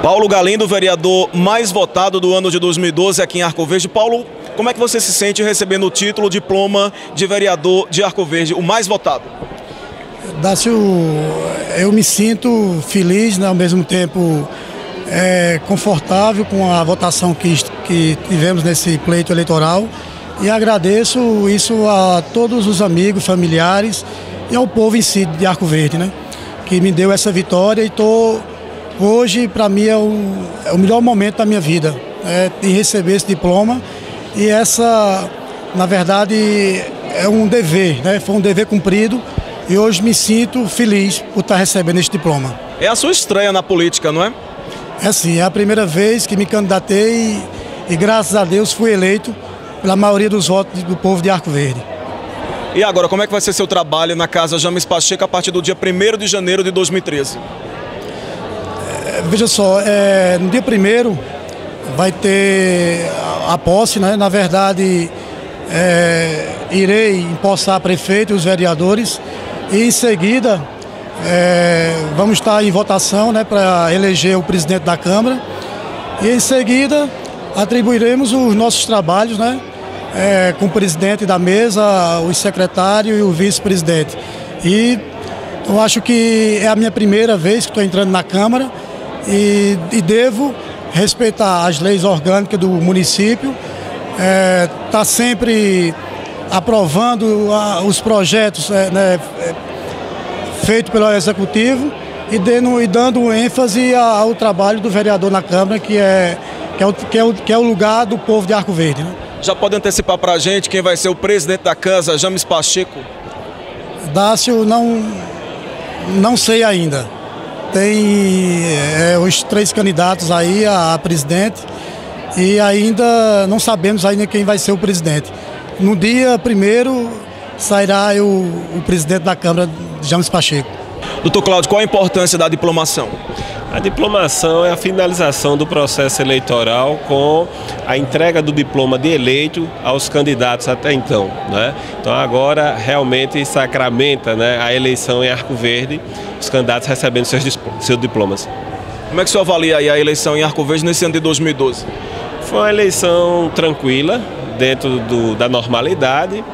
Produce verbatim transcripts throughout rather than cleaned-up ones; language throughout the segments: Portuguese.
Paulo Galindo, vereador mais votado do ano de dois mil e doze aqui em Arco Verde. Paulo, como é que você se sente recebendo o título, diploma de vereador de Arco Verde, o mais votado? Dácio, eu me sinto feliz, né, ao mesmo tempo é, confortável com a votação que, que tivemos nesse pleito eleitoral, e agradeço isso a todos os amigos, familiares e ao povo em si de Arco Verde, né, que me deu essa vitória. E tô, hoje, para mim, é o, é o melhor momento da minha vida, é, de receber esse diploma. E essa, na verdade, é um dever, né, foi um dever cumprido. E hoje me sinto feliz por estar recebendo este diploma. É a sua estreia na política, não é? É sim, é a primeira vez que me candidatei e, e graças a Deus fui eleito pela maioria dos votos do povo de Arco Verde. E agora, como é que vai ser seu trabalho na Casa James Pacheco a partir do dia primeiro de janeiro de dois mil e treze? É, veja só, é, no dia primeiro vai ter a, a posse, né? Na verdade, é, irei empossar prefeito e os vereadores. E em seguida, é, vamos estar em votação, né, para eleger o presidente da Câmara. E em seguida, atribuiremos os nossos trabalhos, né, é, com o presidente da mesa, o secretário e o vice-presidente. E eu acho que é a minha primeira vez que estou entrando na Câmara e, e devo respeitar as leis orgânicas do município, é, tá sempre aprovando a, os projetos é, né, é, feitos pelo Executivo e, dando, e dando ênfase ao trabalho do vereador na Câmara, que é, que é, o, que é, o, que é o lugar do povo de Arco Verde, né? Já pode antecipar para a gente quem vai ser o presidente da Casa James Pacheco? Dácio, não, não sei ainda. Tem é, os três candidatos aí a, a presidente e ainda não sabemos ainda quem vai ser o presidente. No dia primeiro sairá o, o presidente da Câmara, James Pacheco. Doutor Cláudio, qual a importância da diplomação? A diplomação é a finalização do processo eleitoral com a entrega do diploma de eleito aos candidatos até então, né? Então agora realmente sacramenta, né, a eleição em Arco Verde, os candidatos recebendo seus, seus diplomas. Como é que o senhor avalia aí a eleição em Arco Verde nesse ano de dois mil e doze? Foi uma eleição tranquila, dentro do, da normalidade,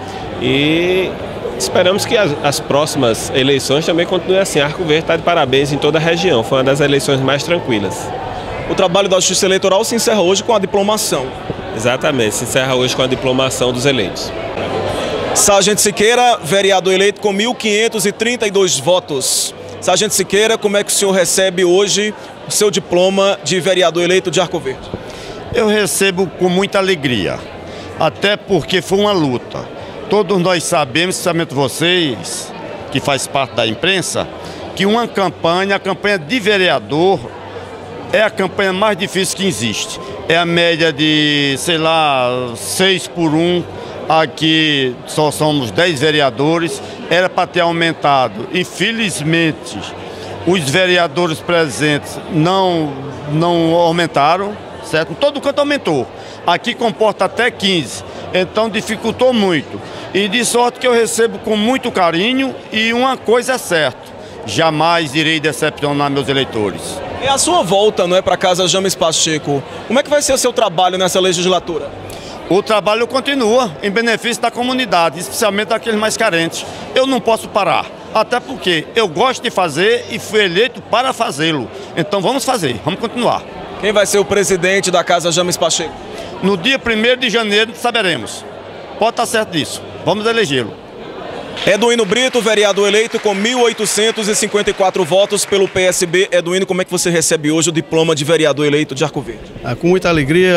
e esperamos que as, as próximas eleições também continuem assim. Arco Verde está de parabéns em toda a região, foi uma das eleições mais tranquilas. O trabalho da Justiça Eleitoral se encerra hoje com a diplomação. Exatamente, se encerra hoje com a diplomação dos eleitos. Sargento Siqueira, vereador eleito com mil quinhentos e trinta e dois votos. Sargento Siqueira, como é que o senhor recebe hoje o seu diploma de vereador eleito de Arco Verde? Eu recebo com muita alegria, até porque foi uma luta. Todos nós sabemos, especialmente vocês, que faz parte da imprensa, que uma campanha, a campanha de vereador, é a campanha mais difícil que existe. É a média de, sei lá, seis por um, aqui só somos dez vereadores, era para ter aumentado. Infelizmente, os vereadores presentes não, não aumentaram, certo? Todo canto aumentou. Aqui comporta até quinze, então dificultou muito. E de sorte que eu recebo com muito carinho, e uma coisa é certa, jamais irei decepcionar meus eleitores. É a sua volta, não é, para a Casa James Pacheco. Como é que vai ser o seu trabalho nessa legislatura? O trabalho continua em benefício da comunidade, especialmente daqueles mais carentes. Eu não posso parar, até porque eu gosto de fazer e fui eleito para fazê-lo. Então vamos fazer, vamos continuar. Quem vai ser o presidente da Casa James Pacheco? No dia primeiro de janeiro saberemos. Pode estar certo disso. Vamos elegê-lo. Eduino Brito, vereador eleito com mil oitocentos e cinquenta e quatro votos pelo P S B. Eduino, como é que você recebe hoje o diploma de vereador eleito de Arco Verde? Ah, com muita alegria,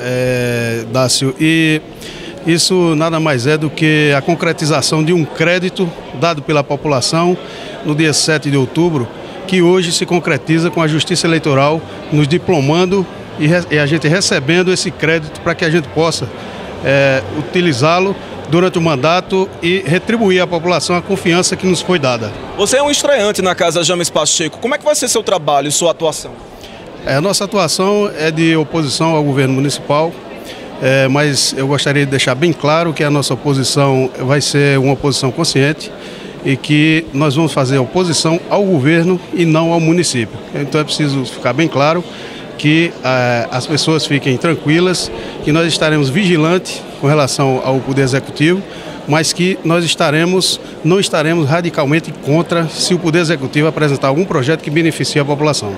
é, Dácio, e isso nada mais é do que a concretização de um crédito dado pela população no dia sete de outubro, que hoje se concretiza com a Justiça Eleitoral nos diplomando e, e a gente recebendo esse crédito para que a gente possa é, utilizá-lo durante o mandato e retribuir à população a confiança que nos foi dada. Você é um estreante na Casa James Pacheco. Como é que vai ser seu trabalho e sua atuação? É, a nossa atuação é de oposição ao governo municipal, é, mas eu gostaria de deixar bem claro que a nossa oposição vai ser uma oposição consciente e que nós vamos fazer oposição ao governo e não ao município. Então é preciso ficar bem claro que eh, as pessoas fiquem tranquilas, que nós estaremos vigilantes com relação ao Poder Executivo, mas que nós estaremos, não estaremos radicalmente contra se o Poder Executivo apresentar algum projeto que beneficie a população.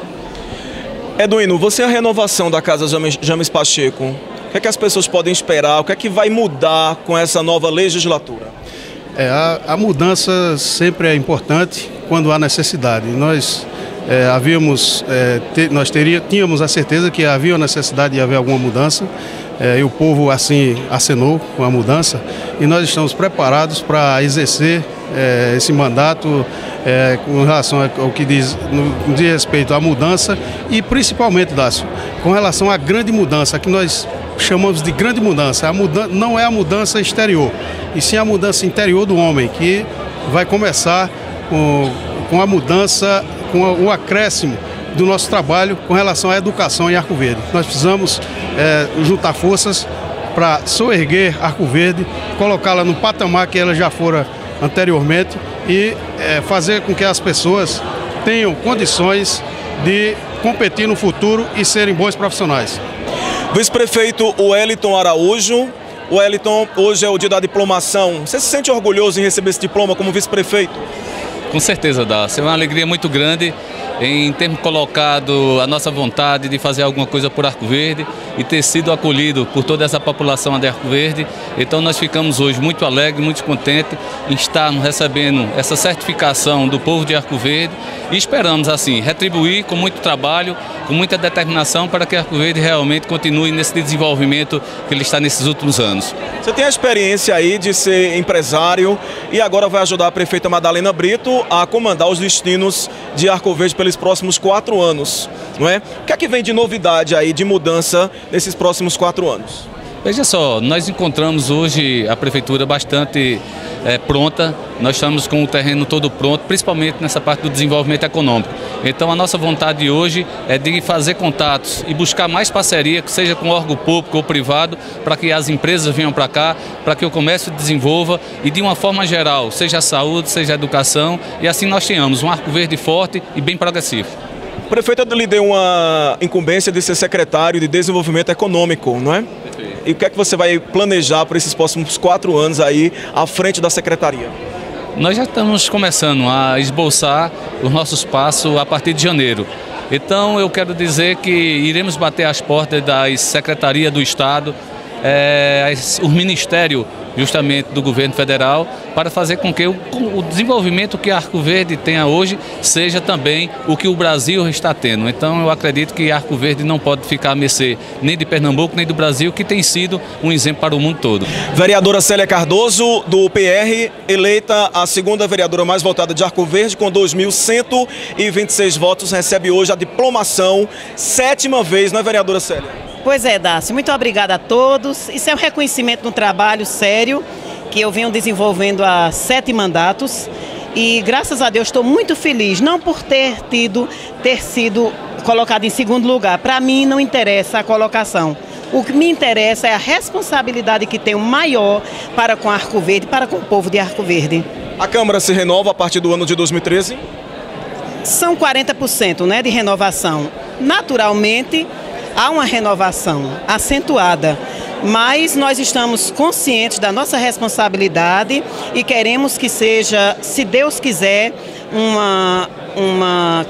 Eduino, você é a renovação da Casa James, James Pacheco. O que é que as pessoas podem esperar? O que é que vai mudar com essa nova legislatura? É, a, a mudança sempre é importante quando há necessidade. Nós é, havíamos, é, te, nós teria, tínhamos a certeza que havia necessidade de haver alguma mudança. É, e o povo assim acenou com a mudança e nós estamos preparados para exercer é, esse mandato é, com relação ao que diz, no, diz respeito à mudança e principalmente, Dácio, com relação à grande mudança, que nós chamamos de grande mudança. A mudança não é a mudança exterior, e sim a mudança interior do homem, que vai começar com, com a mudança, com o acréscimo do nosso trabalho com relação à educação em Arco Verde. Nós precisamos é, juntar forças para soerguer Arco Verde, colocá-la no patamar que ela já fora anteriormente e é, fazer com que as pessoas tenham condições de competir no futuro e serem bons profissionais. Vice-prefeito Wellington Araújo. Wellington, hoje é o dia da diplomação. Você se sente orgulhoso em receber esse diploma como vice-prefeito? Com certeza, Dácio. É uma alegria muito grande em termos colocado a nossa vontade de fazer alguma coisa por Arco Verde e ter sido acolhido por toda essa população de Arco Verde. Então nós ficamos hoje muito alegres, muito contentes em estarmos recebendo essa certificação do povo de Arco Verde e esperamos assim retribuir com muito trabalho, com muita determinação para que Arco Verde realmente continue nesse desenvolvimento que ele está nesses últimos anos. Você tem a experiência aí de ser empresário e agora vai ajudar a prefeita Madalena Brito a comandar os destinos de Arco Verde pelos próximos quatro anos, não é? O que é que vem de novidade aí, de mudança nesses próximos quatro anos? Veja só, nós encontramos hoje a prefeitura bastante é, pronta, nós estamos com o terreno todo pronto, principalmente nessa parte do desenvolvimento econômico. Então a nossa vontade hoje é de fazer contatos e buscar mais parceria, que seja com órgão público ou privado, para que as empresas venham para cá, para que o comércio desenvolva e de uma forma geral, seja a saúde, seja a educação, e assim nós tenhamos um Arco Verde forte e bem progressivo. O prefeito lhe deu uma incumbência de ser secretário de Desenvolvimento Econômico, não é? E o que é que você vai planejar para esses próximos quatro anos aí à frente da secretaria? Nós já estamos começando a esboçar os nossos passos a partir de janeiro. Então eu quero dizer que iremos bater as portas das secretarias do Estado, é, o Ministério justamente do governo federal, para fazer com que o, o desenvolvimento que Arco Verde tenha hoje seja também o que o Brasil está tendo. Então eu acredito que Arco Verde não pode ficar a mercê nem de Pernambuco nem do Brasil, que tem sido um exemplo para o mundo todo. Vereadora Célia Cardoso, do P R, eleita a segunda vereadora mais votada de Arco Verde, com dois mil cento e vinte e seis votos, recebe hoje a diplomação, sétima vez, não é, vereadora Célia? Pois é, Dácio, muito obrigada a todos. Isso é um reconhecimento no trabalho sério que eu venho desenvolvendo há sete mandatos e, graças a Deus, estou muito feliz, não por ter tido, ter sido colocado em segundo lugar. Para mim não interessa a colocação. O que me interessa é a responsabilidade que tenho maior para com Arco Verde, para com o povo de Arco Verde. A Câmara se renova a partir do ano de dois mil e treze? São quarenta por cento, né, de renovação. Naturalmente, há uma renovação acentuada, mas nós estamos conscientes da nossa responsabilidade e queremos que seja, se Deus quiser, uma, uma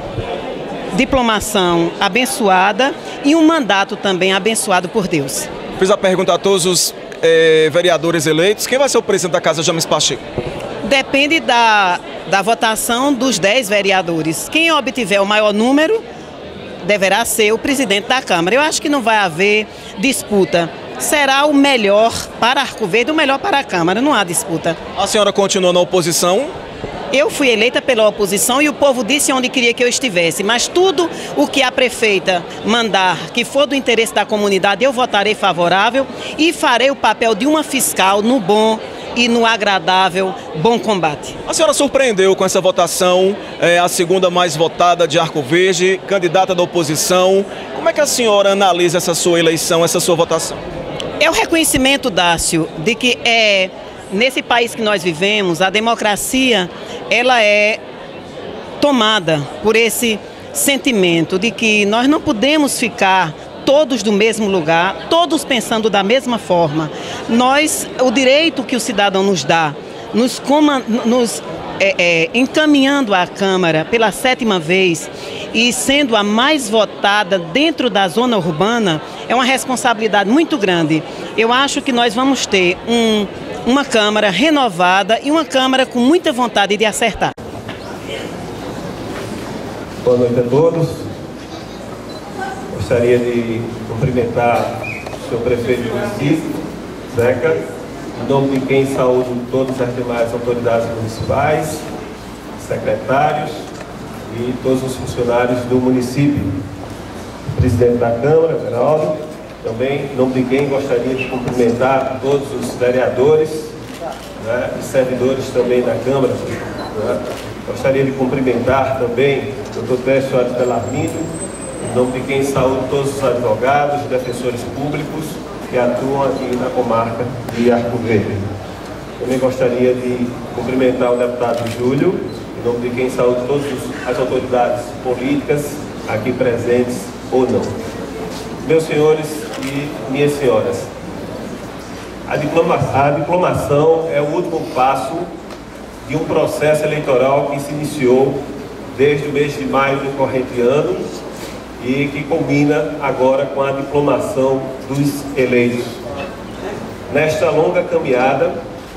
diplomação abençoada e um mandato também abençoado por Deus. Fiz a pergunta a todos os eh, vereadores eleitos. Quem vai ser o presidente da Casa James Pacheco? Depende da, da votação dos dez vereadores. Quem obtiver o maior número deverá ser o presidente da Câmara. Eu acho que não vai haver disputa. Será o melhor para Arco Verde, o melhor para a Câmara, não há disputa. A senhora continua na oposição? Eu fui eleita pela oposição e o povo disse onde queria que eu estivesse, mas tudo o que a prefeita mandar, que for do interesse da comunidade, eu votarei favorável e farei o papel de uma fiscal no bom e no agradável bom combate. A senhora surpreendeu com essa votação, é a segunda mais votada de Arco Verde, candidata da oposição. Como é que a senhora analisa essa sua eleição, essa sua votação? É o reconhecimento, Dácio, de que é, nesse país que nós vivemos, a democracia ela é tomada por esse sentimento de que nós não podemos ficar todos do mesmo lugar, todos pensando da mesma forma. Nós, o direito que o cidadão nos dá, nos, nos é, é, encaminhando à Câmara pela sétima vez e sendo a mais votada dentro da zona urbana, é uma responsabilidade muito grande. Eu acho que nós vamos ter um, uma Câmara renovada e uma Câmara com muita vontade de acertar. Boa noite a todos. Gostaria de cumprimentar o senhor prefeito do município, Zeca, em nome de quem saúdo todas as demais autoridades municipais, secretários e todos os funcionários do município. O presidente da Câmara, Geraldo, também, em nome de quem gostaria de cumprimentar todos os vereadores, né, e servidores também da Câmara. Né. Gostaria de cumprimentar também o doutor Técio Soares Belarmino, em nome de quem saúdo todos os advogados e defensores públicos que atuam aqui na comarca de Arco Verde. Também gostaria de cumprimentar o deputado Júlio, em nome de quem saúdo todas as autoridades políticas aqui presentes ou não. Meus senhores e minhas senhoras, a, diploma, a diplomação é o último passo de um processo eleitoral que se iniciou desde o mês de maio do corrente ano e que culmina agora com a diplomação dos eleitos. Nesta longa caminhada,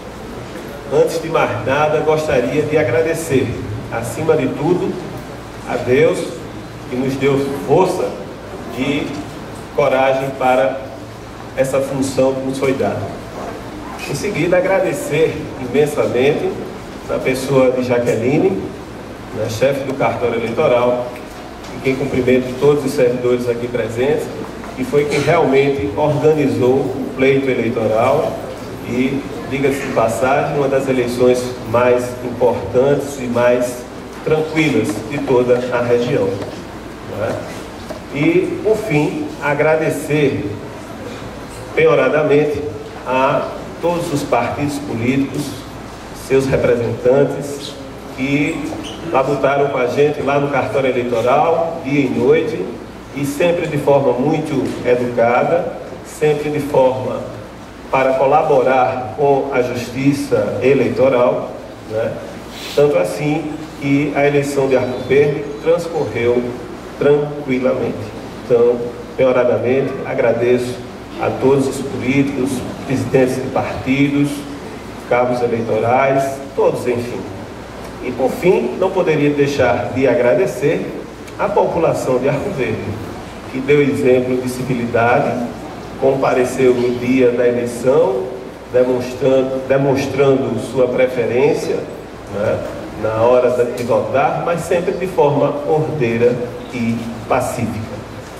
antes de mais nada, gostaria de agradecer, acima de tudo, a Deus que nos deu força e coragem para essa função que nos foi dada. Em seguida, agradecer imensamente na pessoa de Jaqueline, né, chefe do cartório eleitoral, e quem cumprimento todos os servidores aqui presentes, que foi quem realmente organizou o pleito eleitoral e, diga-se de passagem, uma das eleições mais importantes e mais tranquilas de toda a região. Né? E, por fim, agradecer penhoradamente a todos os partidos políticos, seus representantes, que labutaram com a gente lá no cartório eleitoral, dia e noite, e sempre de forma muito educada, sempre de forma para colaborar com a justiça eleitoral, né? Tanto assim que a eleição de Arco Verde transcorreu tranquilamente. Então, penhoradamente, agradeço a todos os políticos, presidentes de partidos, cabos eleitorais, todos, enfim. E, por fim, não poderia deixar de agradecer a população de Arco Verde, que deu exemplo de civilidade, compareceu no dia da eleição, demonstrando, demonstrando sua preferência, né, na hora de votar, mas sempre de forma ordeira e pacífica.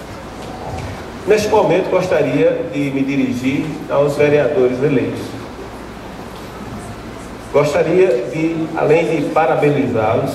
Neste momento, gostaria de me dirigir aos vereadores eleitos. Gostaria de, além de parabenizá-los,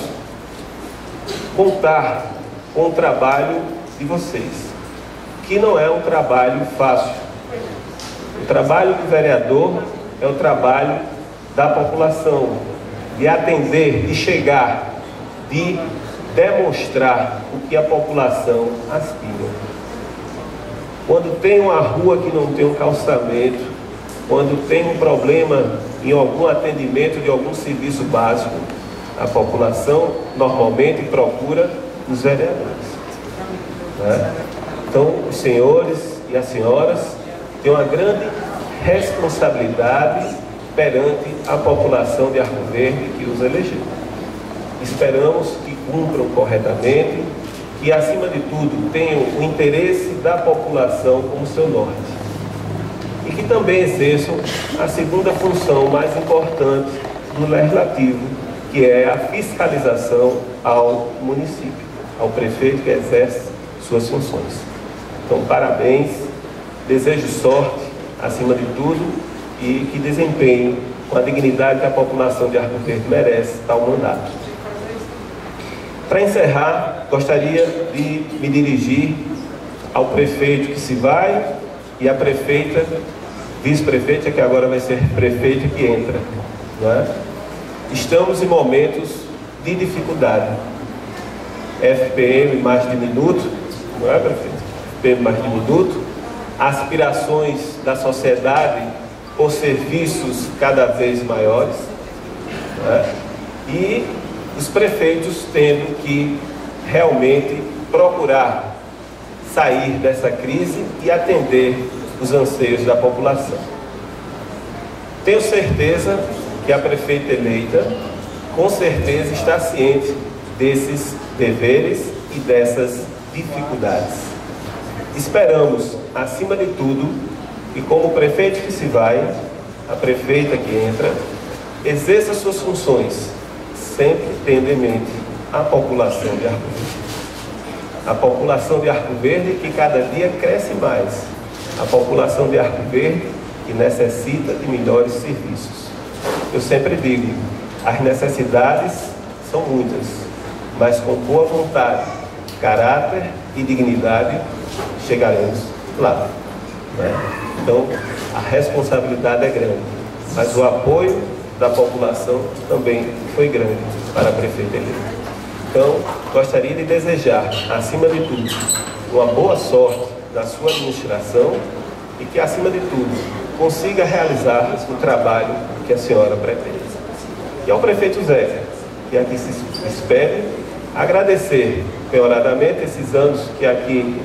contar com o trabalho de vocês, que não é um trabalho fácil. O trabalho do vereador é o trabalho da população, de atender, de chegar, de demonstrar o que a população aspira. Quando tem uma rua que não tem um calçamento, quando tem um problema em algum atendimento de algum serviço básico, a população normalmente procura os vereadores. Né? Então, os senhores e as senhoras têm uma grande responsabilidade perante a população de Arco Verde que os elegeu. Esperamos que cumpram corretamente, que, acima de tudo, tenham o interesse da população como seu norte. E que também exerçam a segunda função mais importante no legislativo, que é a fiscalização ao município, ao prefeito que exerce suas funções. Então, parabéns, desejo sorte, acima de tudo, e que desempenhem com a dignidade que a população de Arco Verde merece tal mandato. Para encerrar, gostaria de me dirigir ao prefeito que se vai e à prefeita, vice-prefeita, que agora vai ser prefeita que entra. Não é? Estamos em momentos de dificuldade. F P M mais diminuto, não é, prefeito? F P M mais diminuto, aspirações da sociedade por serviços cada vez maiores, não é? E os prefeitos tendo que realmente procurar sair dessa crise e atender os anseios da população. Tenho certeza que a prefeita eleita, com certeza, está ciente desses deveres e dessas dificuldades. Esperamos, acima de tudo, que como prefeito que se vai, a prefeita que entra, exerça suas funções, sempre tendo em mente a população de Arco Verde. A população de Arco Verde que cada dia cresce mais. A população de Arco Verde que necessita de melhores serviços. Eu sempre digo, as necessidades são muitas, mas com boa vontade, caráter e dignidade, chegaremos lá, né? Então, a responsabilidade é grande, mas o apoio da população também foi grande para a prefeita eleita. Então, gostaria de desejar, acima de tudo, uma boa sorte na sua administração e que, acima de tudo, consiga realizar o trabalho que a senhora pretende. E ao prefeito Zeca, que aqui se espere, agradecer peoradamente esses anos que aqui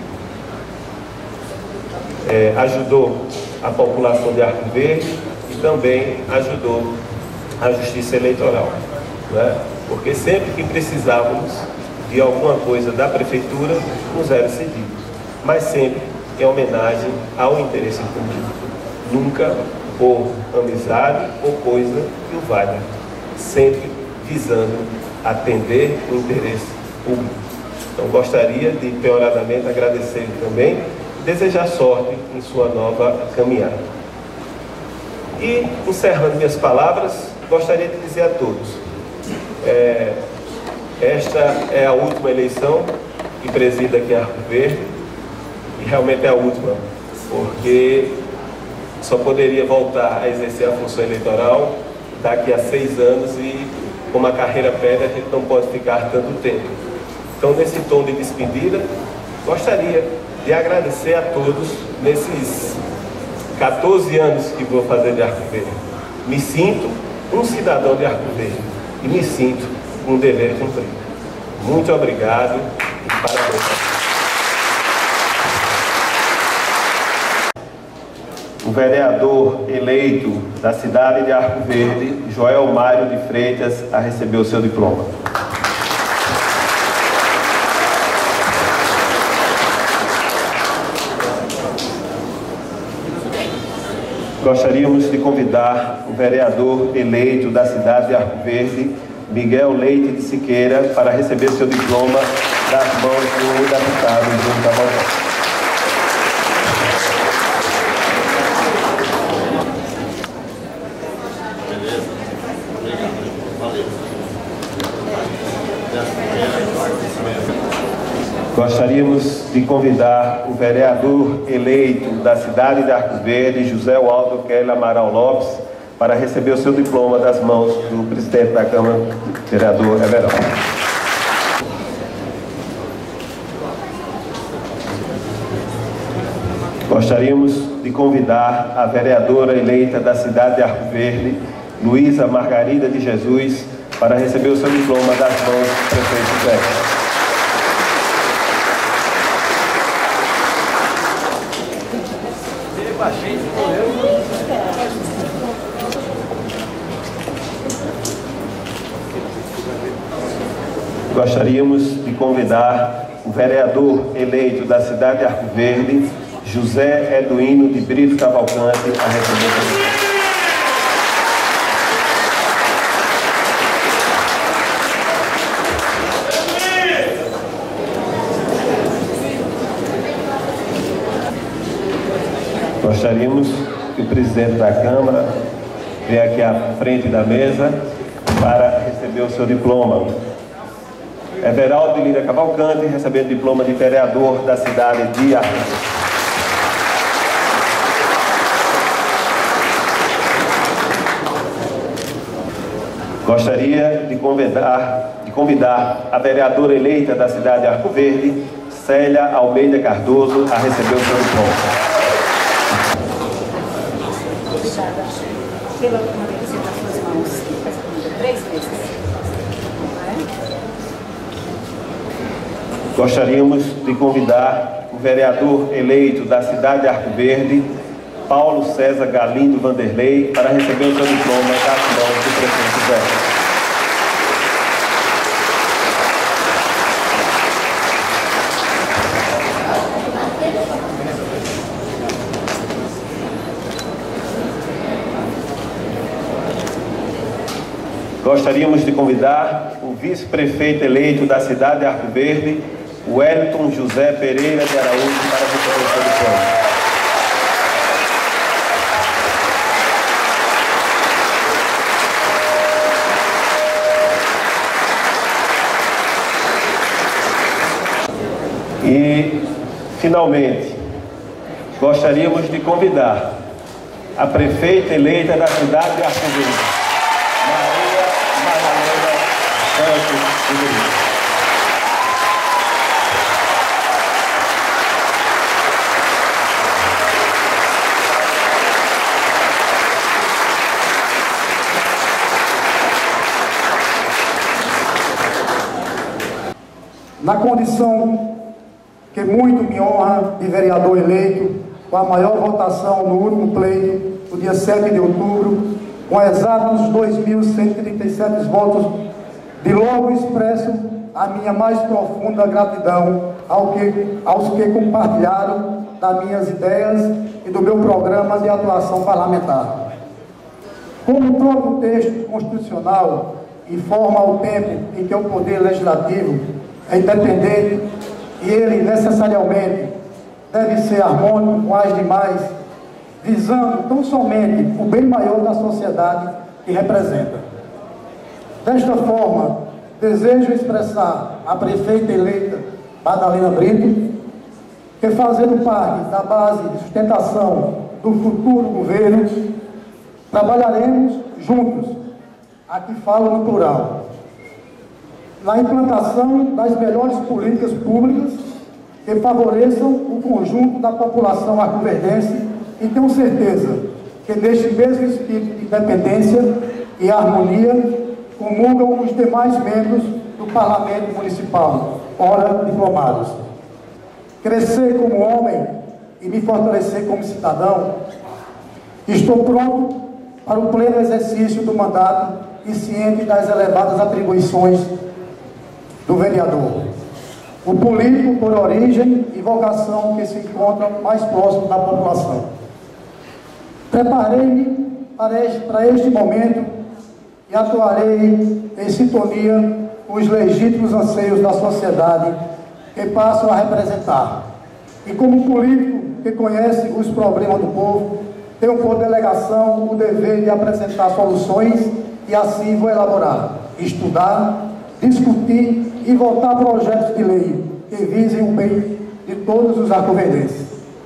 é, ajudou a população de Arco Verde e também ajudou a Justiça Eleitoral, né? Porque sempre que precisávamos de alguma coisa da Prefeitura, nos era cedido, mas sempre em homenagem ao interesse público, nunca por amizade ou coisa que o valha, sempre visando atender o interesse público. Então gostaria de peoradamente agradecer também e desejar sorte em sua nova caminhada. E, encerrando minhas palavras, gostaria de dizer a todos, é, esta é a última eleição que presida aqui em Arco Verde, e realmente é a última, porque só poderia voltar a exercer a função eleitoral daqui a seis anos e, como a carreira pede, a gente não pode ficar tanto tempo. Então, nesse tom de despedida, gostaria de agradecer a todos nesses quatorze anos que vou fazer de Arco Verde. Me sinto um cidadão de Arco Verde e me sinto com um dever cumprido. Muito obrigado e parabéns. O vereador eleito da cidade de Arco Verde, Joel Mário de Freitas, a receber o seu diploma. Gostaríamos de convidar o vereador eleito da cidade de Arco Verde, Miguel Leite de Siqueira, para receber seu diploma das mãos do deputado Júnior Cavalcante. Gostaríamos de convidar o vereador eleito da cidade de Arco Verde, José Waldo Kelly Amaral Lopes, para receber o seu diploma das mãos do presidente da Câmara, vereador Everaldo. Gostaríamos de convidar a vereadora eleita da cidade de Arco Verde, Luísa Margarida de Jesus, para receber o seu diploma das mãos do prefeito Zeca. Gostaríamos de convidar o vereador eleito da cidade de Arco Verde, José Eduino de Brito Cavalcante, a receber o Gostaríamos que o presidente da Câmara venha aqui à frente da mesa para receber o seu diploma. Everaldo de Lira Cavalcante, recebendo o diploma de vereador da cidade de Arco Verde. Gostaria de convidar, de convidar a vereadora eleita da cidade de Arco Verde, Célia Almeida Cardoso, a receber o seu diploma. Pela última vez que você está suas mãos, faz três vezes. Gostaríamos de convidar o vereador eleito da cidade de Arco Verde, Paulo César Galindo Vanderlei, para receber o seu diploma das mãos do prefeito Zeca. Gostaríamos de convidar o vice-prefeito eleito da cidade de Arco Verde, Wellington José Pereira de Araújo, para receber o seu diploma. E, finalmente, gostaríamos de convidar a prefeita eleita da cidade de Arco Verde, Maria Madalena Santos de Luiz. Na condição que muito me honra de vereador eleito, com a maior votação no último pleito, no dia sete de outubro, com exatos dois mil cento e trinta e sete votos, de logo expresso a minha mais profunda gratidão ao que, aos que compartilharam das minhas ideias e do meu programa de atuação parlamentar. Como o próprio texto constitucional informa o tempo em que o Poder Legislativo é independente e ele necessariamente deve ser harmônico com as demais, visando tão somente o bem maior da sociedade que representa. Desta forma, desejo expressar à prefeita eleita Madalena Brito que, fazendo parte da base de sustentação do futuro governo, trabalharemos juntos, aqui falo no plural, na implantação das melhores políticas públicas que favoreçam o conjunto da população arcoverdense e tenho certeza que neste mesmo espírito de independência e harmonia comungam os demais membros do Parlamento Municipal, ora diplomados. Crescer como homem e me fortalecer como cidadão, estou pronto para o pleno exercício do mandato e ciente das elevadas atribuições do vereador, o político por origem e vocação que se encontra mais próximo da população. Preparei-me para este, para este momento e atuarei em sintonia com os legítimos anseios da sociedade que passo a representar. E como político que conhece os problemas do povo, tenho por delegação o dever de apresentar soluções e assim vou elaborar, estudar, discutir e votar projetos de lei que visem o bem de todos os arcoverdenses.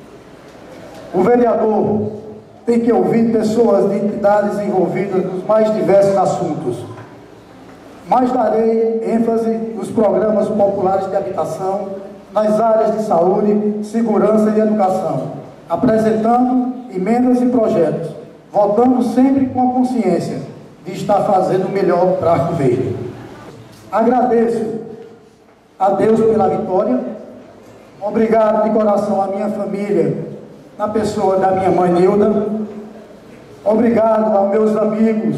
O vereador tem que ouvir pessoas de entidades envolvidas nos mais diversos assuntos, mas darei ênfase nos programas populares de habitação, nas áreas de saúde, segurança e educação, apresentando emendas e projetos, votando sempre com a consciência de estar fazendo o melhor para Arco Verde. Agradeço a Deus pela vitória, obrigado de coração à minha família, na pessoa da minha mãe Nilda, obrigado aos meus amigos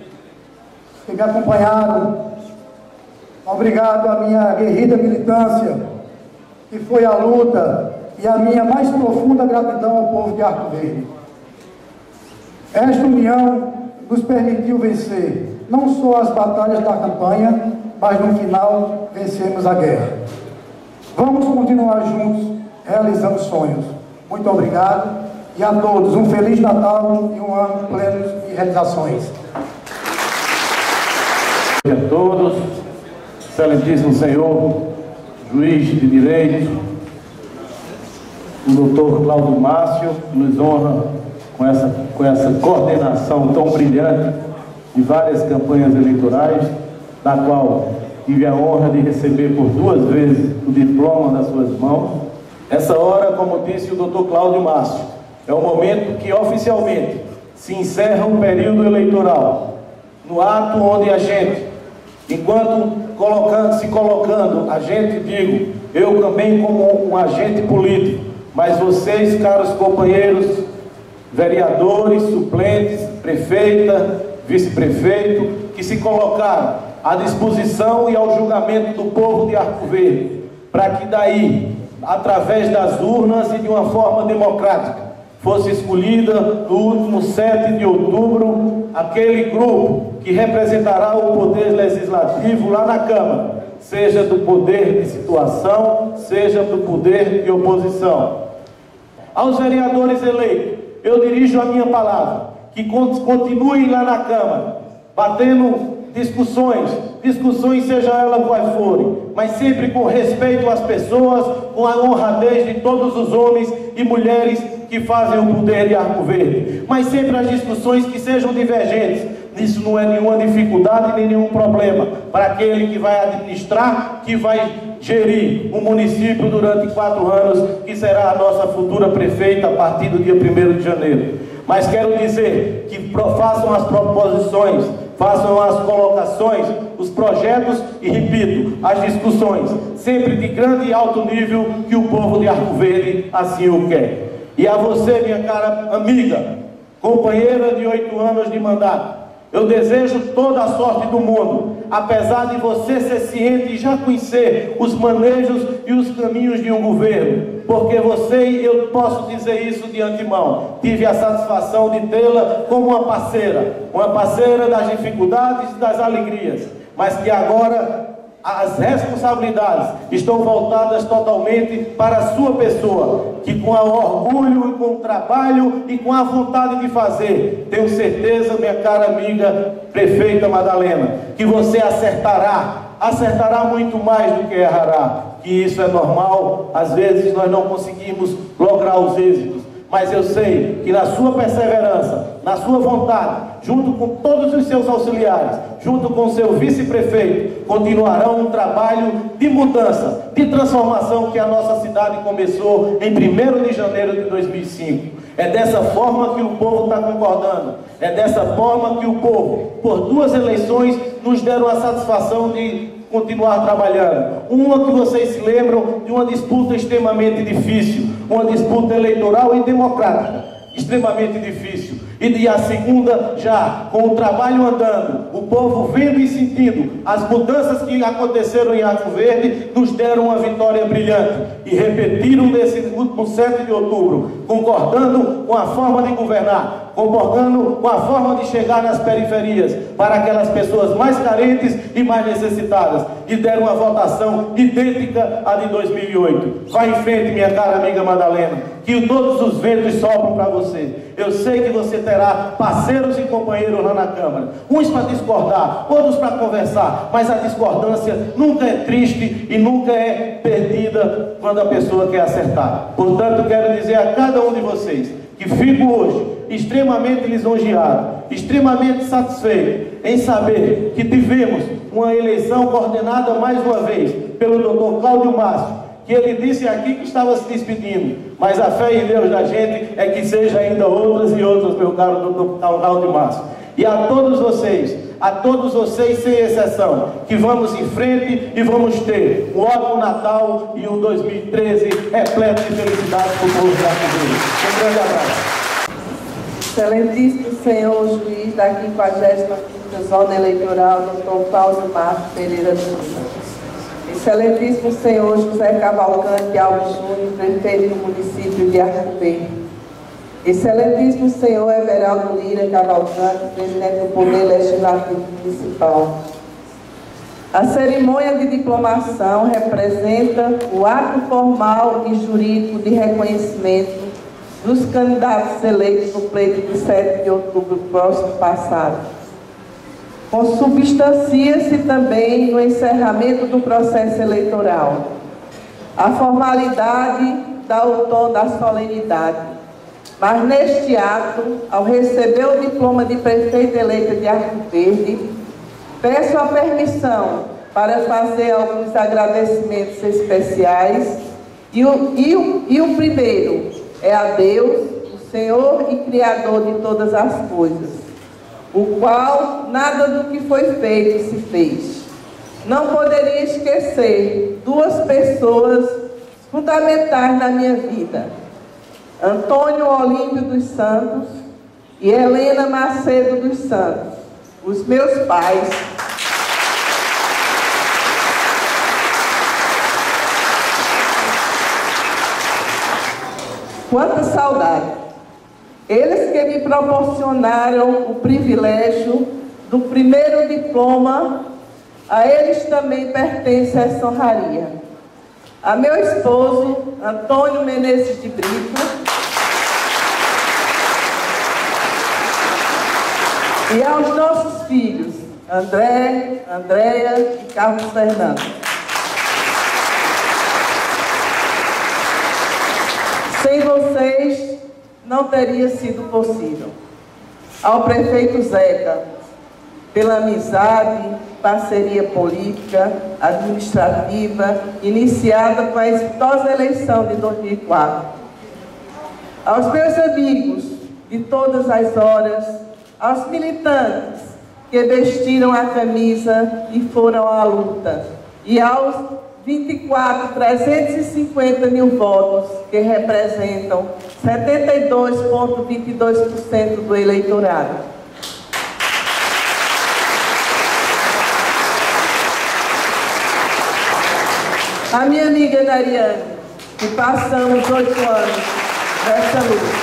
que me acompanharam, obrigado à minha guerrida militância, que foi a luta, e a minha mais profunda gratidão ao povo de Arco Verde. Esta união nos permitiu vencer não só as batalhas da campanha, mas no final vencemos a guerra. Vamos continuar juntos, realizando sonhos. Muito obrigado e a todos um Feliz Natal e um ano pleno de realizações. A todos, excelentíssimo senhor, juiz de direito, o doutor Cláudio Márcio, que nos honra com essa, com essa coordenação tão brilhante de várias campanhas eleitorais, na qual tive a honra de receber por duas vezes o diploma nas suas mãos. Essa hora, como disse o doutor Cláudio Márcio, é o momento que oficialmente se encerra o período eleitoral, no ato onde a gente, enquanto colocando, se colocando, a gente, digo, eu também como um agente político, mas vocês, caros companheiros, vereadores, suplentes, prefeita, vice-prefeito, que se colocaram à disposição e ao julgamento do povo de Arco Verde, para que daí, através das urnas e de uma forma democrática, fosse escolhida no último sete de outubro aquele grupo que representará o poder legislativo lá na Câmara, seja do poder de situação, seja do poder de oposição. Aos vereadores eleitos, eu dirijo a minha palavra, que continuem lá na Câmara, batendo discussões, discussões seja ela quais forem, mas sempre com respeito às pessoas, com a honradez de todos os homens e mulheres que fazem o poder de Arco Verde, mas sempre as discussões que sejam divergentes. Isso não é nenhuma dificuldade nem nenhum problema para aquele que vai administrar, que vai gerir o município durante quatro anos, que será a nossa futura prefeita a partir do dia primeiro de janeiro. Mas quero dizer que façam as proposições, façam as colocações, os projetos e, repito, as discussões, sempre de grande e alto nível, que o povo de Arco Verde assim o quer. E a você, minha cara amiga, companheira de oito anos de mandato, eu desejo toda a sorte do mundo, apesar de você ser ciente e já conhecer os manejos e os caminhos de um governo, porque você, eu posso dizer isso de antemão, tive a satisfação de tê-la como uma parceira, uma parceira das dificuldades e das alegrias, mas que agora as responsabilidades estão voltadas totalmente para a sua pessoa, que com o orgulho e com o trabalho e com a vontade de fazer, tenho certeza, minha cara amiga prefeita Madalena, que você acertará, acertará muito mais do que errará, que isso é normal, às vezes nós não conseguimos lograr os êxitos, mas eu sei que na sua perseverança, na sua vontade, junto com todos os seus auxiliares, junto com o seu vice-prefeito, continuarão um trabalho de mudança, de transformação que a nossa cidade começou em primeiro de janeiro de dois mil e cinco. É dessa forma que o povo está concordando, é dessa forma que o povo, por duas eleições, nos deram a satisfação de continuar trabalhando. Uma que vocês se lembram de uma disputa extremamente difícil, uma disputa eleitoral e democrática, extremamente difícil. E a segunda já, com o trabalho andando, o povo vendo e sentindo as mudanças que aconteceram em Arco Verde, nos deram uma vitória brilhante e repetiram nesse último sete de outubro, concordando com a forma de governar, concordando com a forma de chegar nas periferias para aquelas pessoas mais carentes e mais necessitadas, e deram uma votação idêntica à de dois mil e oito. Vá em frente, minha cara amiga Madalena, que todos os ventos sopram para você. Eu sei que você terá parceiros e companheiros lá na Câmara, uns para discordar, outros para conversar, mas a discordância nunca é triste e nunca é perdida quando a pessoa quer acertar. Portanto, quero dizer a cada um de vocês que fico hoje extremamente lisonjeado, extremamente satisfeito em saber que tivemos uma eleição coordenada mais uma vez pelo doutor Cláudio Márcio, que ele disse aqui que estava se despedindo, mas a fé em Deus da gente é que seja ainda outras e outras, meu caro doutor Cláudio Márcio. E a todos vocês, a todos vocês sem exceção, que vamos em frente e vamos ter um ótimo Natal e um dois mil e treze repleto de felicidade para o povo de Arco Verde. Um grande abraço. Excelentíssimo senhor juiz da quinquagésima quinta Zona Eleitoral, doutor Cláudio Márcio Pereira de Lima. Excelentíssimo senhor José Cavalcante Alves Júnior, prefeito do município de Arco Verde. Excelentíssimo senhor Everaldo Lira Cavalcante, presidente do Poder Legislativo Municipal. A cerimônia de diplomação representa o ato formal e jurídico de reconhecimento dos candidatos eleitos no pleito de sete de outubro próximo passado. Consubstancia-se também no encerramento do processo eleitoral a formalidade dá o tom da solenidade, mas neste ato, ao receber o diploma de prefeita eleita de Arco Verde, peço a permissão para fazer alguns agradecimentos especiais. E o, e, o, e o primeiro é a Deus, o Senhor e Criador de todas as coisas, o qual nada do que foi feito se fez. Não poderia esquecer duas pessoas fundamentais na minha vida: Antônio Olímpio dos Santos e Helena Macedo dos Santos, os meus pais. Quanta saudade! Eles que me proporcionaram o privilégio do primeiro diploma, a eles também pertence essa honraria. A meu esposo, Antônio Menezes de Brito, e aos nossos filhos, André, Andréia e Carlos Fernando. Sem vocês, não teria sido possível. Ao prefeito Zeca, pela amizade, parceria política, administrativa, iniciada com a exitosa eleição de dois mil e quatro. Aos meus amigos de todas as horas, aos militantes que vestiram a camisa e foram à luta, e aos vinte e quatro, trezentos e cinquenta mil votos que representam setenta e dois vírgula vinte e dois por cento do eleitorado. A minha amiga Nariane, que passamos oito anos nessa luta.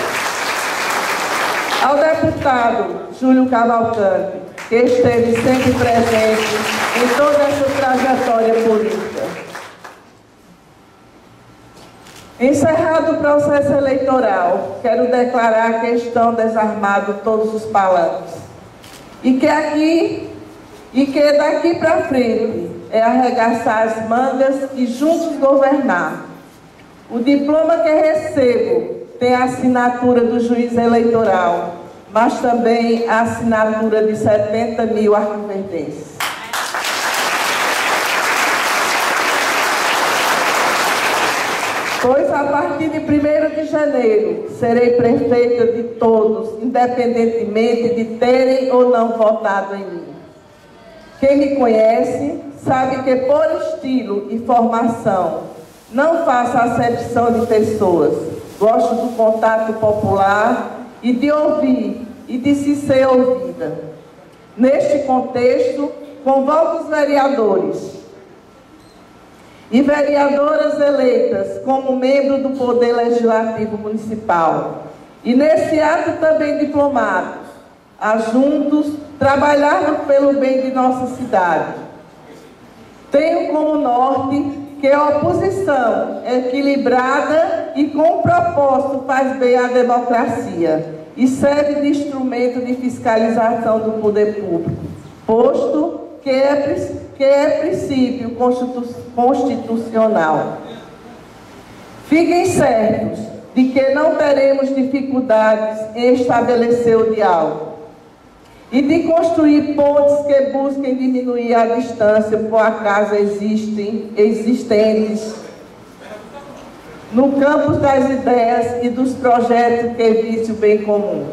Ao deputado Júlio Cavalcante, que esteve sempre presente em toda essa trajetória política. Encerrado o processo eleitoral, quero declarar que estão desarmados todos os palanques. E que aqui, e que daqui para frente é arregaçar as mangas e juntos governar. O diploma que recebo tem a assinatura do juiz eleitoral, mas também a assinatura de setenta mil arquiverdenses. Pois a partir de primeiro de janeiro serei prefeita de todos, independentemente de terem ou não votado em mim. Quem me conhece sabe que por estilo e formação não faço acepção de pessoas. Gosto do contato popular e de ouvir e de se ser ouvida. Neste contexto, convoco os vereadores e vereadoras eleitas como membro do Poder Legislativo Municipal. E nesse ato também diplomados, a juntos trabalharmos pelo bem de nossa cidade. Tenho como norte que a oposição equilibrada e com propósito faz bem à democracia e serve de instrumento de fiscalização do poder público, posto que é, que é princípio constitucional. Fiquem certos de que não teremos dificuldades em estabelecer o diálogo e de construir pontes que busquem diminuir a distância por acaso existem, existentes no campo das ideias e dos projetos que visem o bem comum.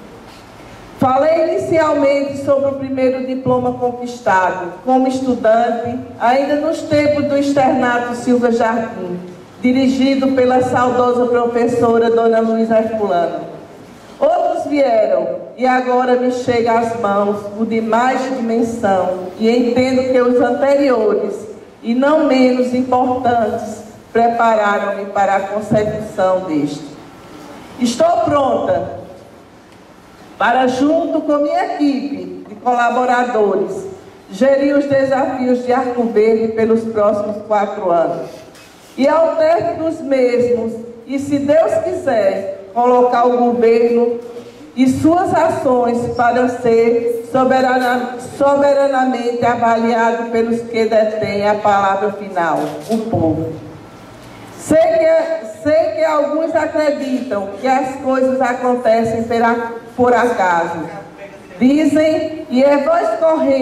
Falei inicialmente sobre o primeiro diploma conquistado como estudante, ainda nos tempos do externato Silva Jardim, dirigido pela saudosa professora Dona Luísa Herculano. Outros vieram e agora me chega às mãos o de mais dimensão e entendo que os anteriores, e não menos importantes, prepararam-me para a consecução deste. Estou pronta para, junto com minha equipe de colaboradores, gerir os desafios de Arco Verde pelos próximos quatro anos. E ao término dos mesmos, e se Deus quiser, colocar o governo e suas ações para ser soberana, soberanamente avaliado pelos que detêm a palavra final, o povo. Sei que, sei que alguns acreditam que as coisas acontecem por acaso. Dizem, e é voz corrente,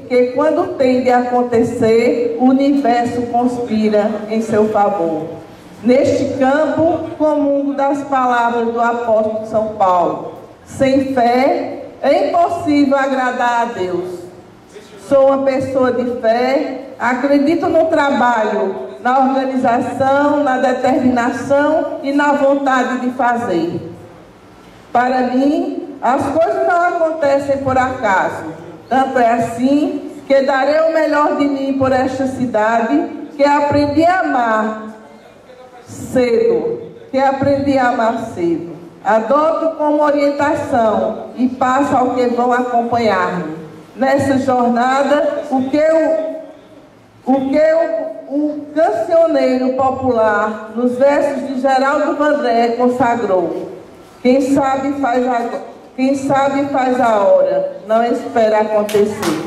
que quando tem de acontecer, o universo conspira em seu favor. Neste campo, comungo das palavras do apóstolo São Paulo: sem fé é impossível agradar a Deus. Sou uma pessoa de fé, acredito no trabalho, na organização, na determinação e na vontade de fazer. Para mim, as coisas não acontecem por acaso. Tanto é assim que darei o melhor de mim por esta cidade, que aprendi a amar cedo, que aprendi a amar cedo. Adoto como orientação e passo ao que vão acompanhar-me. Nessa jornada, o que o, o, que o, o cancioneiro popular, nos versos de Geraldo Vandré, consagrou: quem sabe faz a, quem sabe faz a hora, não espera acontecer.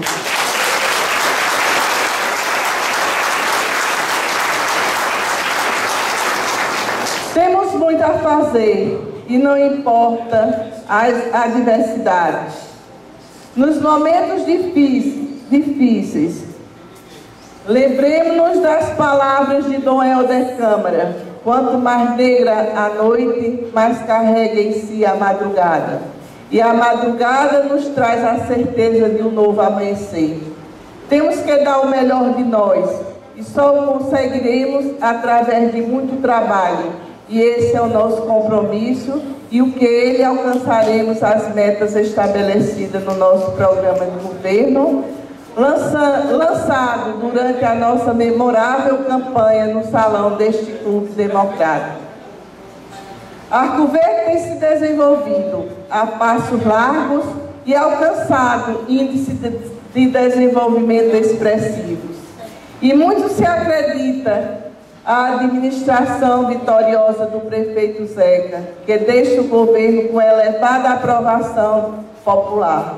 Temos muito a fazer e não importa as adversidades. Nos momentos difíceis, difíceis lembremos-nos das palavras de Dom Helder Câmara: quanto mais negra a noite, mais carrega em si a madrugada. E a madrugada nos traz a certeza de um novo amanhecer. Temos que dar o melhor de nós, e só o conseguiremos através de muito trabalho. E esse é o nosso compromisso, e o que ele alcançaremos as metas estabelecidas no nosso programa de governo, lança, lançado durante a nossa memorável campanha no salão deste Clube Democrático. Arco Verde tem se desenvolvido a passos largos e alcançado índice de desenvolvimento expressivos. E muito se acredita a administração vitoriosa do prefeito Zeca, que deixa o governo com elevada aprovação popular.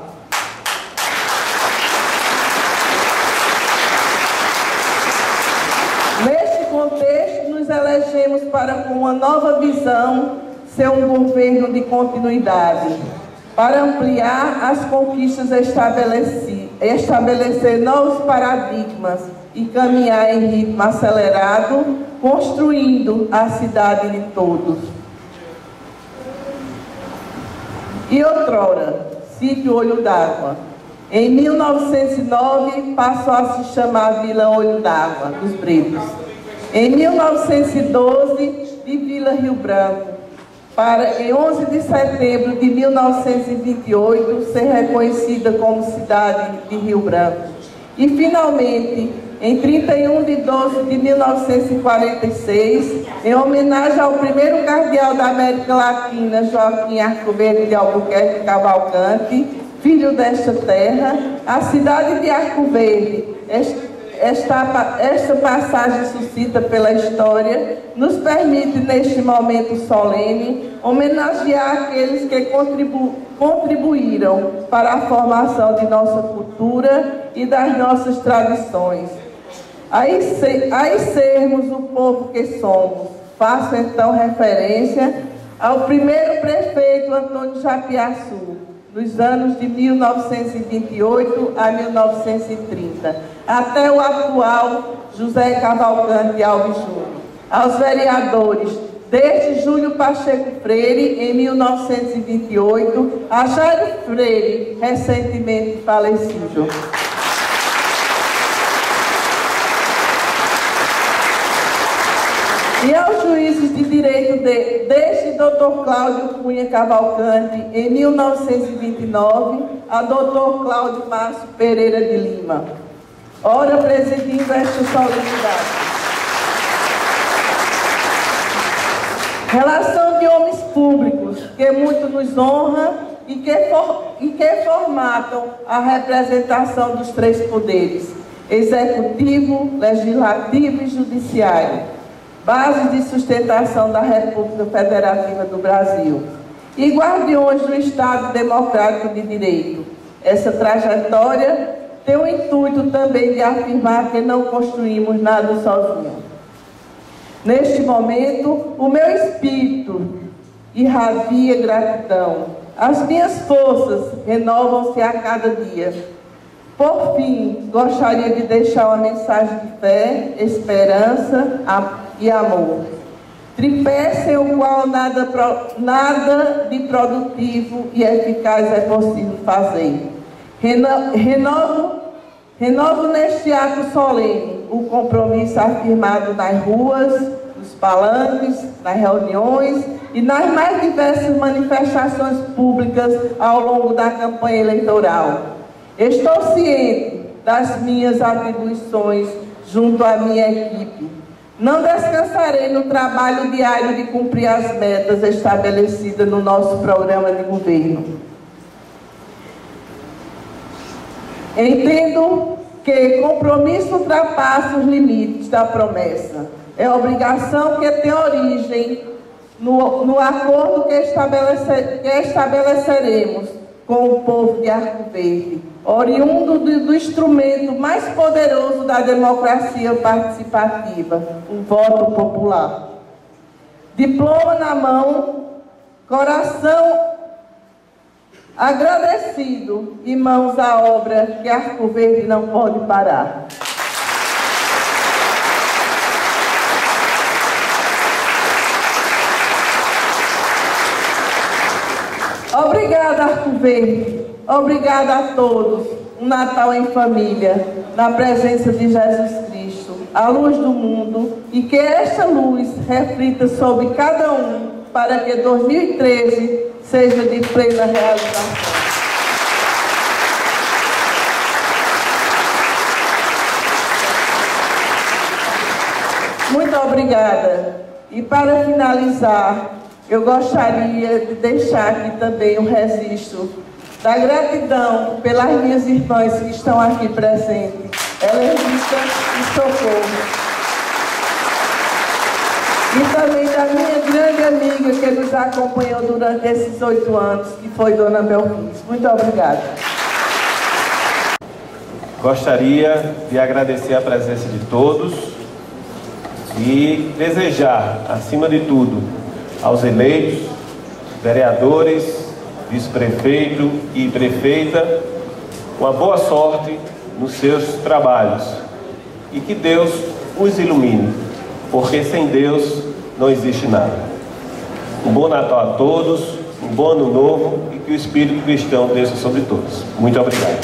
Neste contexto, nos elegemos para, com uma nova visão, ser um governo de continuidade, para ampliar as conquistas estabelecidas, estabelecer novos paradigmas e caminhar em ritmo acelerado, construindo a cidade de todos. E outrora, sítio Olho d'Água. Em mil novecentos e nove, passou a se chamar Vila Olho d'Água, dos Bretos. Em mil novecentos e doze, de Vila Rio Branco, para, em onze de setembro de mil novecentos e vinte e oito, ser reconhecida como cidade de Rio Branco. E, finalmente, em trinta e um de doze de mil novecentos e quarenta e seis, em homenagem ao primeiro cardeal da América Latina, Joaquim Arco Verde de Albuquerque Cavalcante, filho desta terra, a cidade de Arco Verde, esta, esta passagem suscita pela história, nos permite, neste momento solene, homenagear aqueles que contribu contribuíram para a formação de nossa cultura e das nossas tradições. Aí, se, aí sermos o povo que somos. Faço então referência ao primeiro prefeito Antônio Japiaçu, nos anos de mil novecentos e vinte e oito a mil novecentos e trinta, até o atual José Cavalcante Alves Júnior. Aos vereadores, desde Júlio Pacheco Freire, em mil novecentos e vinte e oito, a Jairo Freire, recentemente falecido. E aos juízes de direito de, desde doutor Cláudio Cunha Cavalcante, em mil novecentos e vinte e nove, a doutor Cláudio Márcio Pereira de Lima. Ora, presidindo esta solenidade. Relação de homens públicos, que muito nos honra e que, for, e que formatam a representação dos três poderes, executivo, legislativo e judiciário, bases de sustentação da República Federativa do Brasil e guardiões do Estado Democrático de Direito. Essa trajetória tem o intuito também de afirmar que não construímos nada sozinhos. Neste momento, o meu espírito irradia gratidão. As minhas forças renovam-se a cada dia. Por fim, gostaria de deixar uma mensagem de fé, esperança e amor. Tripé sem o qual nada, nada de produtivo e eficaz é possível fazer. Reno, renovo, renovo neste ato solene o compromisso afirmado nas ruas, nos palanques, nas reuniões e nas mais diversas manifestações públicas ao longo da campanha eleitoral. Estou ciente das minhas atribuições junto à minha equipe. Não descansarei no trabalho diário de cumprir as metas estabelecidas no nosso programa de governo. Entendo que compromisso ultrapassa os limites da promessa. É obrigação que tem origem no, no acordo que, estabelece, que estabeleceremos com o povo de Arco Verde, oriundo do, do instrumento mais poderoso da democracia participativa, o voto popular. Diploma na mão, coração agradecido e mãos à obra que Arco Verde não pode parar. Obrigada, Arco Verde. Obrigada a todos. Um Natal em família, na presença de Jesus Cristo, a luz do mundo, e que esta luz reflita sobre cada um, para que dois mil e treze seja de plena realização. Muito obrigada. E para finalizar, eu gostaria de deixar aqui também um registro da gratidão pelas minhas irmãs que estão aqui presentes, Helenita e Socorro. E também da minha grande amiga que nos acompanhou durante esses oito anos, que foi Dona Belquis. Muito obrigada. Gostaria de agradecer a presença de todos e desejar, acima de tudo, aos eleitos, vereadores, vice-prefeito e prefeita, uma boa sorte nos seus trabalhos e que Deus os ilumine, porque sem Deus não existe nada. Um bom Natal a todos, um bom Ano Novo e que o Espírito Cristão desça sobre todos. Muito obrigado.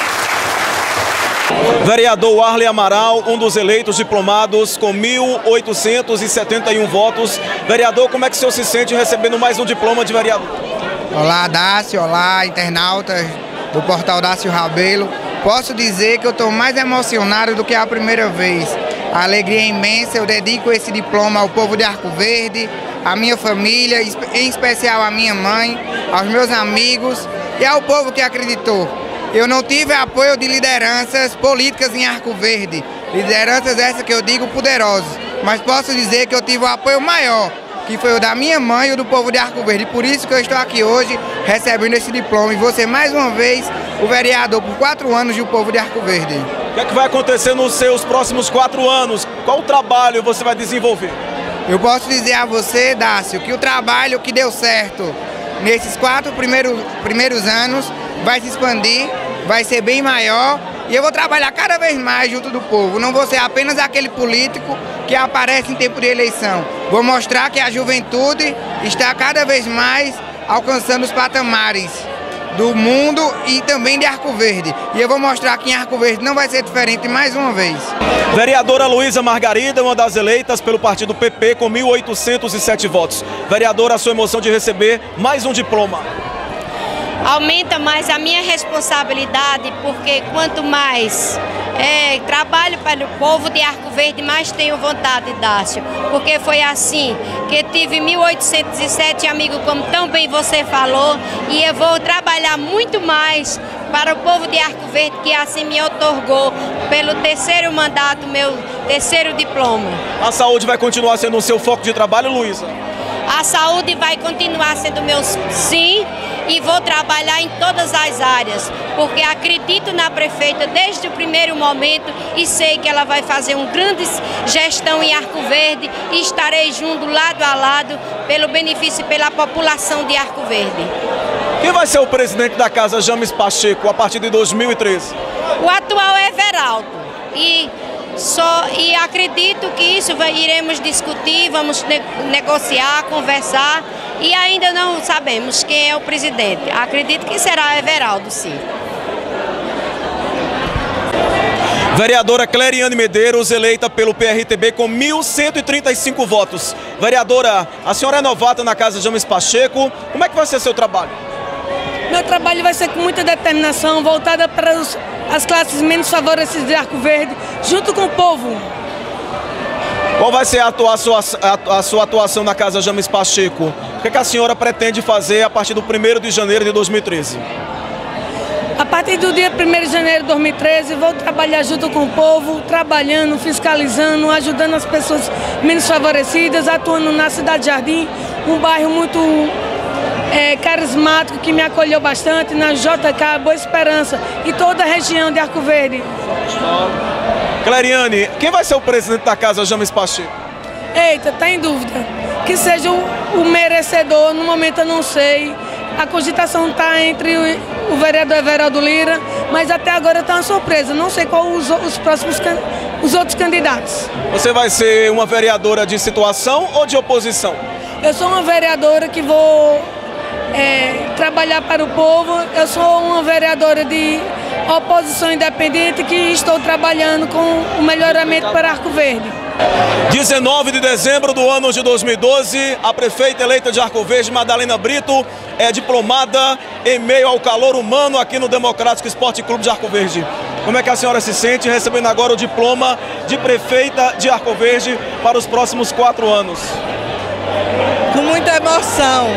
Vereador Warley Amaral, um dos eleitos diplomados com mil oitocentos e setenta e um votos. Vereador, como é que o senhor se sente recebendo mais um diploma de vereador? Olá, Dácio, olá, internautas do portal Dácio Rabelo. Posso dizer que eu estou mais emocionado do que a primeira vez. A alegria é imensa, eu dedico esse diploma ao povo de Arco Verde, à minha família, em especial à minha mãe, aos meus amigos e ao povo que acreditou. Eu não tive apoio de lideranças políticas em Arco Verde, lideranças essas que eu digo poderosas, mas posso dizer que eu tive o apoio maior, que foi o da minha mãe e o do povo de Arco Verde. Por isso que eu estou aqui hoje recebendo esse diploma e você mais uma vez o vereador por quatro anos do povo de Arco Verde. O que é que vai acontecer nos seus próximos quatro anos? Qual trabalho você vai desenvolver? Eu posso dizer a você, Dácio, que o trabalho que deu certo nesses quatro primeiros, primeiros anos vai se expandir, vai ser bem maior e eu vou trabalhar cada vez mais junto do povo. Não vou ser apenas aquele político que aparece em tempo de eleição. Vou mostrar que a juventude está cada vez mais alcançando os patamares do mundo e também de Arco Verde. E eu vou mostrar que em Arco Verde não vai ser diferente mais uma vez. Vereadora Luísa Margarida, uma das eleitas pelo partido P P com mil oitocentos e sete votos. Vereadora, a sua emoção de receber mais um diploma? Aumenta mais a minha responsabilidade, porque quanto mais é, trabalho para o povo de Arco Verde, mais tenho vontade, Dácio. Porque foi assim que tive mil oitocentos e sete amigos, como tão bem você falou, e eu vou trabalhar muito mais para o povo de Arco Verde, que assim me otorgou pelo terceiro mandato, meu terceiro diploma. A saúde vai continuar sendo o seu foco de trabalho, Luísa? A saúde vai continuar sendo meu sim, e vou trabalhar em todas as áreas, porque acredito na prefeita desde o primeiro momento e sei que ela vai fazer uma grande gestão em Arco Verde e estarei junto lado a lado pelo benefício e pela população de Arco Verde. Quem vai ser o presidente da Casa James Pacheco a partir de dois mil e treze? O atual é Everaldo e, só, e acredito que isso vai, iremos discutir, vamos ne negociar, conversar e ainda não sabemos quem é o presidente. Acredito que será Everaldo, sim. Vereadora Cleriane Medeiros, eleita pelo P R T B com mil cento e trinta e cinco votos. Vereadora, a senhora é novata na Casa James Pacheco, como é que vai ser seu trabalho? Meu trabalho vai ser com muita determinação, voltada para os, as classes menos favorecidas de Arco Verde, junto com o povo. Qual vai ser a, atua sua, a, a sua atuação na Casa James Pacheco? O que, é que a senhora pretende fazer a partir do primeiro de janeiro de dois mil e treze? A partir do dia primeiro de janeiro de dois mil e treze, vou trabalhar junto com o povo, trabalhando, fiscalizando, ajudando as pessoas menos favorecidas, atuando na Cidade Jardim, um bairro muito é, carismático que me acolheu bastante, na J K, Boa Esperança e toda a região de Arco Verde. Cleriane, quem vai ser o presidente da Casa James Pacheco? Eita, tá em dúvida. Que seja o, o merecedor, no momento eu não sei. A cogitação está entre o, o vereador Everaldo Lira, mas até agora está uma surpresa. Não sei qual os, os próximos os outros candidatos. Você vai ser uma vereadora de situação ou de oposição? Eu sou uma vereadora que vou é, trabalhar para o povo. Eu sou uma vereadora de oposição independente que estou trabalhando com o melhoramento para Arco Verde. dezenove de dezembro do ano de dois mil e doze, a prefeita eleita de Arco Verde, Madalena Brito, é diplomada em meio ao calor humano aqui no Democrático Esporte Clube de Arco Verde. Como é que a senhora se sente recebendo agora o diploma de prefeita de Arco Verde para os próximos quatro anos? Com muita emoção.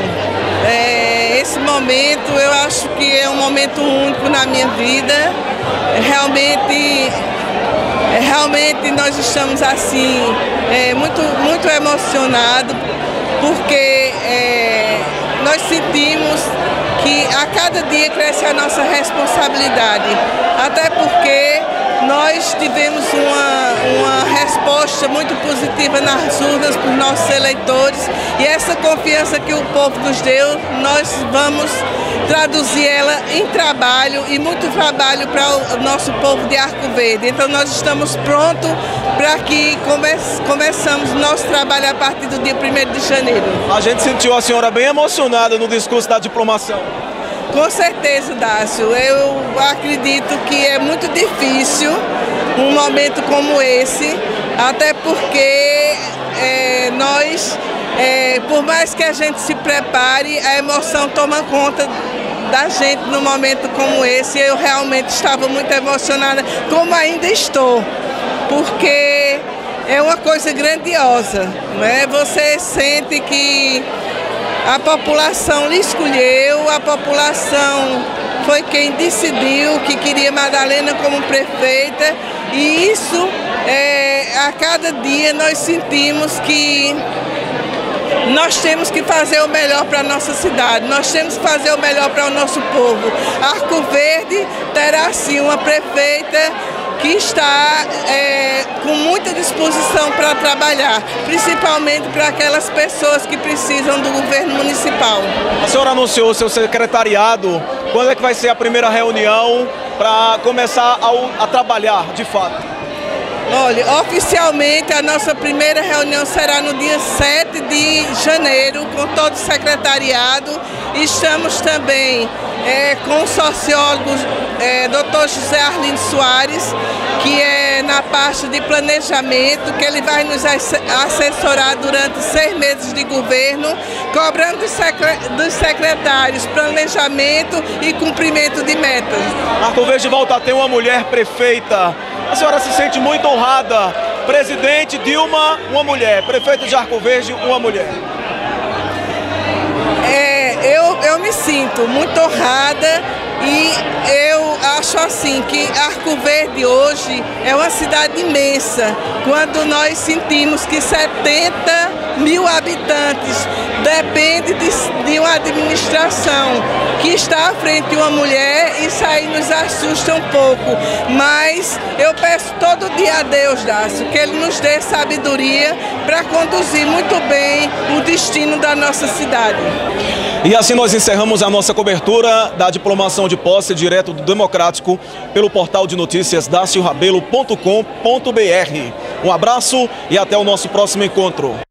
É, esse momento eu acho que é um momento único na minha vida. Realmente... Realmente nós estamos assim, é, muito, muito emocionados, porque é, nós sentimos que a cada dia cresce a nossa responsabilidade, até porque nós tivemos uma, uma resposta muito positiva nas urnas por nossos eleitores e essa confiança que o povo nos deu, nós vamos traduzir ela em trabalho e muito trabalho para o nosso povo de Arco Verde. Então nós estamos prontos para que come começamos o nosso trabalho a partir do dia primeiro de janeiro. A gente sentiu a senhora bem emocionada no discurso da diplomação. Com certeza, Dácio. Eu acredito que é muito difícil um momento como esse, até porque é, nós, é, por mais que a gente se prepare, a emoção toma conta da gente num momento como esse. Eu realmente estava muito emocionada, como ainda estou, porque é uma coisa grandiosa, né? Você sente que a população lhe escolheu, a população foi quem decidiu que queria Madalena como prefeita e isso, é, a cada dia nós sentimos que nós temos que fazer o melhor para a nossa cidade, nós temos que fazer o melhor para o nosso povo. Arco Verde terá sim uma prefeita que está é, com muita disposição para trabalhar, principalmente para aquelas pessoas que precisam do governo municipal. A senhora anunciou seu secretariado, quando é que vai ser a primeira reunião para começar a, a trabalhar de fato? Olha, oficialmente a nossa primeira reunião será no dia sete de janeiro, com todo o secretariado. Estamos também é, com o sociólogo é, doutor José Arlindo Soares, que é na parte de planejamento, que ele vai nos assessorar durante seis meses de governo, cobrando dos secretários planejamento e cumprimento de metas. Arco Verde volta a ter uma mulher prefeita. A senhora se sente muito honrada. Presidente Dilma, uma mulher. Prefeito de Arco Verde, uma mulher. É, eu, eu me sinto muito honrada E eu acho assim que Arco Verde hoje é uma cidade imensa. Quando nós sentimos que setenta mil habitantes depende de, de uma administração que está à frente de uma mulher, isso aí nos assusta um pouco. Mas eu peço todo dia a Deus, Dácio, que Ele nos dê sabedoria para conduzir muito bem o destino da nossa cidade. E assim nós encerramos a nossa cobertura da diplomação de posse direto do Democrático pelo portal de notícias dacio rabelo ponto com ponto br. Um abraço e até o nosso próximo encontro.